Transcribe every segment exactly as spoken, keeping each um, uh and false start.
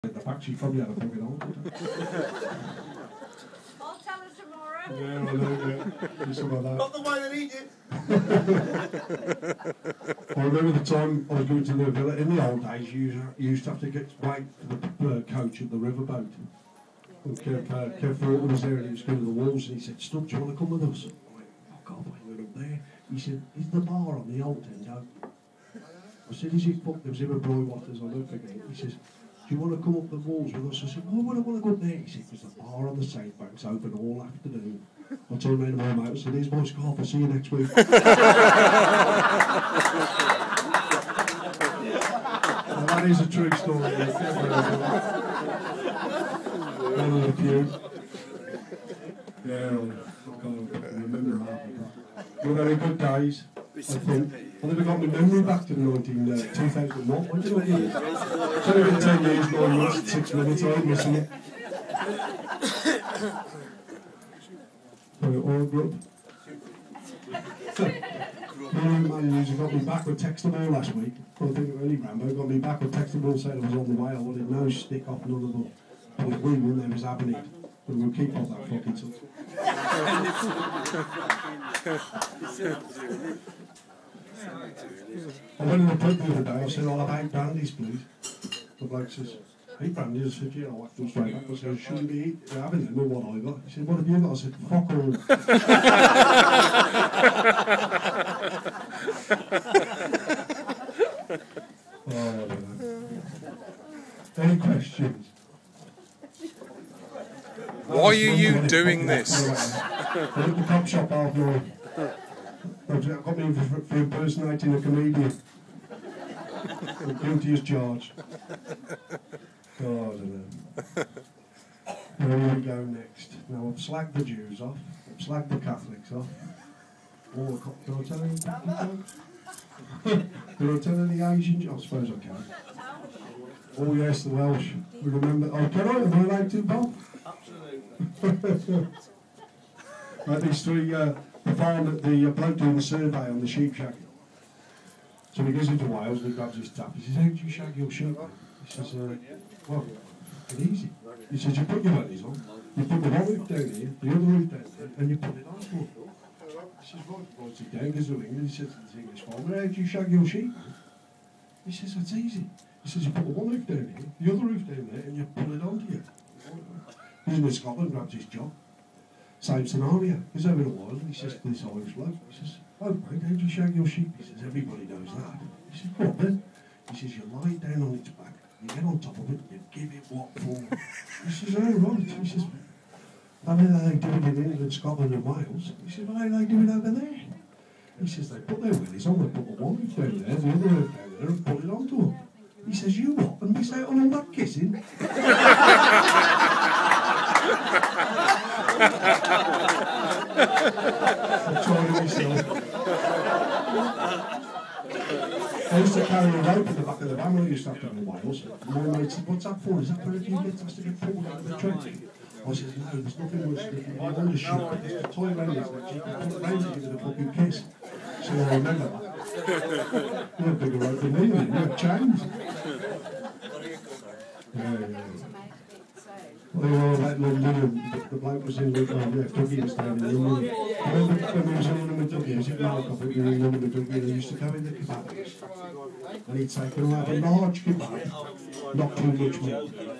At the back, she probably had a fucking on. I'll tell her tomorrow. Yeah, I know, yeah. Do some of that. Not the way they eat it. I remember the time I was going to the villa. In the old days, you used, you used to have to get wait for the uh, coach at the riverboat. And Kev, uh, Kev Thornton was there and he was going to the walls and he said, "Stop, do you want to come with us?" I went, "Fuck off, I went up there." He said, "Is the bar on the old end open?" I said, "Is it fucked?" There was him and Roy Waters, I'll never forget. He says, "Do you want to come up the walls with us?" I said, "Why would I want to go up there?" He said, "Because the bar on the Safe Bank's open all afternoon." I told him my mate, I said, "Here's my scarf, I'll see you next week." Well, that is a true story. One of the few. Yeah, I can't remember half of that. Well, they were good days, I think. I never got my memory back to nineteen, uh, two thousand one. When did I get it? It's only been ten years, nine months, six minutes, I'm missing it. Sorry, all grub. Man usually got me back with text them all last week. I think only Rambo got me back with text them all saying I was on the way. I wanted no stick off none of them. But if we won, there was happening. But we'll keep off that fucking stuff. I went in the pub the other day, I said, "I'll have eight brandies, please." The bloke says, "Eight brandies?" I said, "Yeah." I whacked them straight back. I said, "I shouldn't be having them with what I got." He said, "What have you got?" I said, "Fuck all." Oh, I don't know. Any questions? Why are you doing this? I went to the cop shop half nine. That got me for, for impersonating a comedian. Guilty as charged. Oh, I don't know. Where do we go next? Now, I've slagged the Jews off. I've slagged the Catholics off. All the co- can I tell any jokes? Can I tell any Asian jokes? I suppose I can. Oh, yes, the Welsh. We remember. Oh, can I? Am I allowed to, Bob? Absolutely. Like these three, uh, the farm that the uh, bloke doing the survey on the sheep shagging. So he goes into Wales and he grabs his tap. He says, "How do you shag your sheep?" He says, uh, "Well, it's easy." He says, "You put your wellies on, you put the one roof down here, the other roof down there, and you put it on for them." He says, "Right, writes it down, gives it to England." He says to the English farmer, "How do you shag your sheep?" He says, "That's easy." He says, "You put the one roof down here, the other roof down there, and you pull it onto you." He's in Scotland, grabs his job. Same scenario. He's over in a while and he says to this Irish bloke, he says, "Oh, mate, how do you shag your sheep?" He says, "Everybody knows that." He says, "What then?" He says, "You lie down on its back, you get on top of it, you give it what for." He says, "Oh, right." He says, "I know they do it in England, Scotland and Wales." He says, "Why do they do it over there?" He says, "They put their willies on, they put the one roof down there, the other roof down there, and put it onto them." He says, "You what? And miss out on all that kissing?" I'm trying myself. I used to carry a rope at the back of the van when I used to have to go to Wales. My mate said, "What's that for? Is that for if you get has to get pulled out of the trench?" I said, "No, there's nothing worse than if you want to shoot. There's a toy around it, so you can put it round it with a fucking kiss." So I remember that. You're a bigger rope than me, then. You're chains. Yeah, yeah. Well, they were all like London, and the bloke was in London, well, yeah, Dougie was down in London. I remember when we was in London with Dougie, I was in Malcolm, we were in London with Dougie, and they used to go in the kebabs. And he'd say, "Can I have a large kebab? Not too much meat."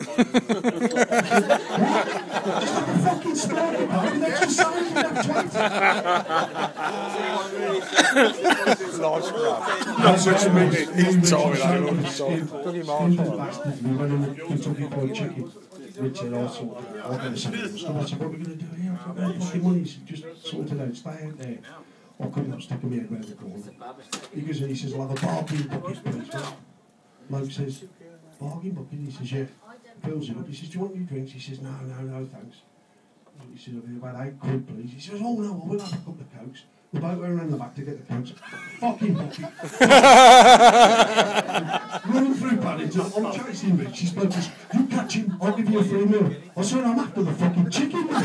What? Just have a fucking small kebab with extra salad in that plate. Large crab. Not such a meat. He's sorry, I'm sorry. Dougie Marshall. Bastards, we went in the Kentucky Fried Chicken. Richard also, I'm going to say stuff. I said, "What are we going to do here? I've got no fucking money." He said, "Just sort it out, stay out there." I couldn't have stuck my head round the corner. He goes in, he says, "I'll have a bargain bucket, please." Bloke says, "Bargain bucket?" He says, "Yeah." Fills it up. He says, "Do you want any drinks?" He says, "No, no, no, thanks." He says, "I'll be about eight quid, please." He says, "Oh no, I will have a couple of cokes." The boat went around the back to get the cokes. Fucking bucket. Running through Paddington, I'm chasing Rich. His bloke says, "You catch him, I'll give you a free meal." I said, "I'm after the fucking chicken, mate."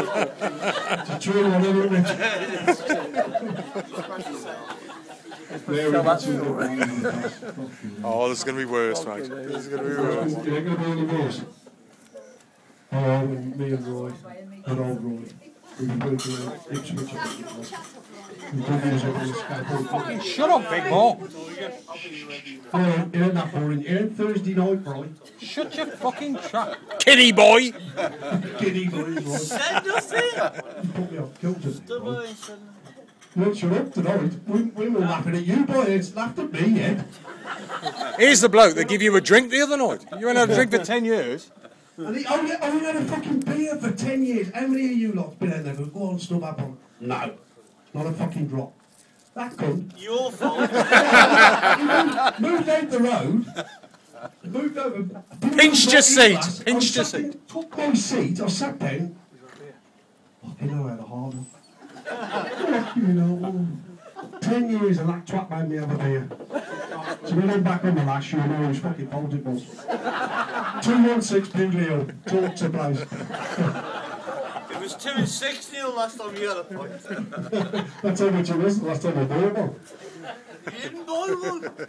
It's a true one, isn't it, Rich? there. So We've got that's some good wine in the past. Oh, this is going to be worse, mate. This is going to be worse. It ain't going to be any worse. Oh, and me and Roy, and old Roy, we've been working at Ipswich, I think it was. We've done these up on the scaffold. fucking shut up, Big Mo. Oh, it ain't that boring. It ain't Thursday night, Roy. Shut your fucking trap. Kitty boy! Giddy boys, Roy. Said nothing. You put me off kilter. Don't Roy. worry, son. Well, shut up tonight. We, we were laughing at you, boy. It's laughed at me yet. Here's the bloke that gave you a drink the other night. You ain't had a drink for ten years. And he only, only had a fucking beer for ten years. How many of you lot been out there and go on, snub up on? No. Not a fucking drop. That cunt. Your fault. He moved out the road. Moved over. Pinched your seat. Glass, Pinched I your sat in- seat. Took my seat. I sat down. Fucking hell, I had a hard one. Fucking hell. Ten years and that twat made me have a beer. So we went back on the last year and I was fucking fault it was. two one six Biglio. Talk to place. It was two and six nil last time you had a point. That's how much it was the last time I bought one. You didn't buy one.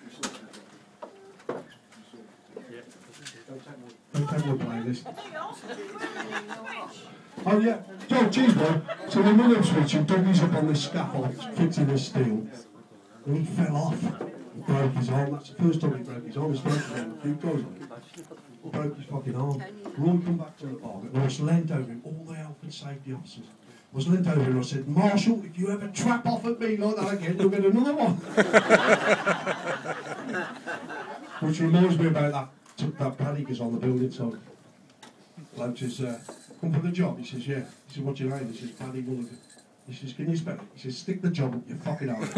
Don't take my playlist. Oh yeah, Joe, cheese boy. So the mother switch and Dougie's up on this scaffold, fixing this steel. And he fell off. He broke his arm. That's the first time he broke his arm. He's broken his arm a few times. He broke his fucking arm. Roy come back to the bar and I was leant over him, all the health and safety officers. I was leant over him and I said, Marshall, if you ever trap off at me like that again, you'll get another one. Which reminds me about that, that Paddy goes on the building side. Bloke says, uh, come for the job? He says, yeah. He says, what's your name? He says, Paddy Mulligan. He says, can you spell it? He says, stick the job up your fucking arse.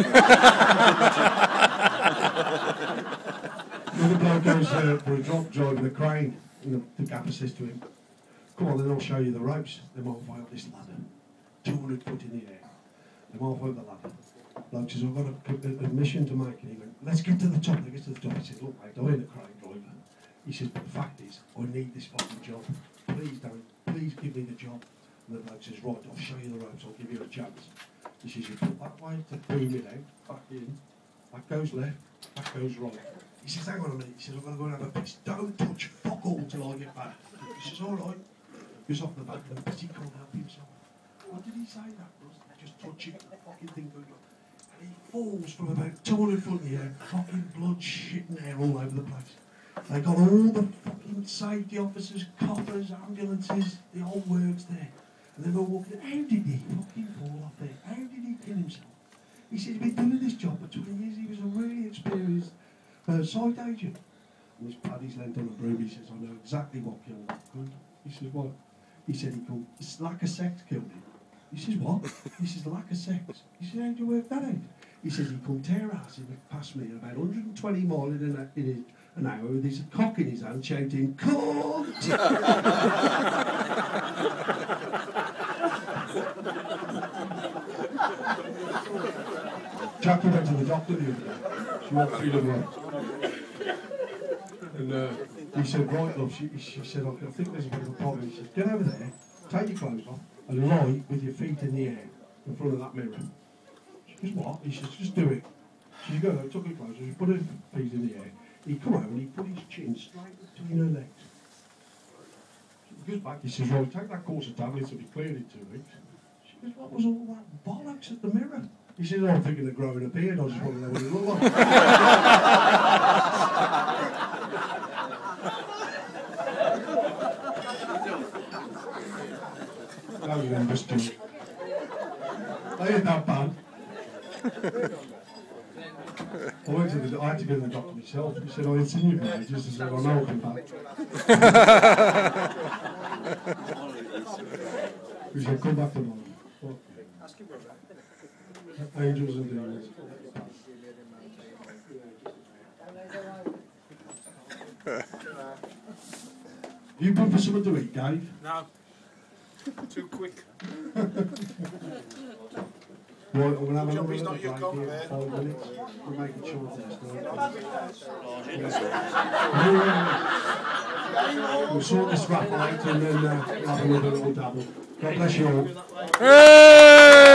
The other bloke goes uh, for a job driving a crane, and the, the gaffer says to him, come on, then I'll show you the ropes. They're halfway up this ladder. two hundred foot in the air. They're halfway up the ladder. Bloke says, I've got a, a, a mission to make. And he went, let's get to the top. They get to the top. He said, look, mate, I ain't a crane driver. He says, but the fact is, I need this fucking job. Please don't, please give me the job. And the bloke says, right, I'll show you the ropes, I'll give you a chance. He says, you put that way to boom it out, back in, that goes left, that goes right. He says, hang on a minute, he says, I'm going to go and have a piss. Don't touch fuck all till I get back. He says, all right. Goes off the back, and the pissy can't help himself. What did he say that was? Just touch it, the fucking thing goes on. And he falls from about two hundred foot in the air, fucking blood shitting there all over the place. They got all the fucking safety officers, coppers, ambulances, the whole works there. And they were walking, how did he fucking fall off there? How did he kill himself? He said he'd been doing this job for twenty years, he was a really experienced uh, site agent. And this Paddy's lent on the broom, he says, I know exactly what killed him. He says, what? He said he called, it's lack of sex killed him. He says, what? He says, lack of sex. He said, how do you work that out? He says, he come tear ass past me at about one hundred twenty miles in, a, in his, an hour with his cock in his hand, shouting, cunt! Jackie went to the doctor the other day. She walked through the room. And uh, he said, right, love, she, she said, I think there's a bit of a problem. He said, get over there, take your clothes off, and lie with your feet in the air in front of that mirror. She goes, what? He says, just do it. She goes, I took her clothes off, she put her feet in the air. He come over and he put his chin straight between her legs. He goes back, he says, right, take that course of tablets, it'll be cleared in two weeks. She goes, what was all that bollocks at the mirror? He says, oh, I'm thinking of growing a beard, I just want to know what it looked like. I remember still. I ain't that bad. I went to the, I had to go to the doctor myself. He said, I ain't seen you for ages. I said, I know I'll come back. He said, come back tomorrow. Okay. Angels and demons. You been for something to eat, Dave? No. Too quick. Right, I'm going to have a Jumpy's little not your break cock here there. for five minutes. We're making sure this We'll sort this raffle out and then uh, we'll have another little dabble. God bless you all. Hey!